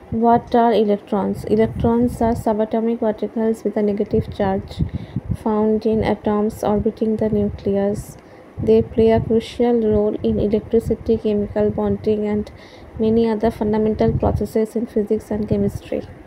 What are electrons? Electrons are subatomic particles with a negative charge found in atoms orbiting the nucleus. They play a crucial role in electricity, chemical bonding, and many other fundamental processes in physics and chemistry.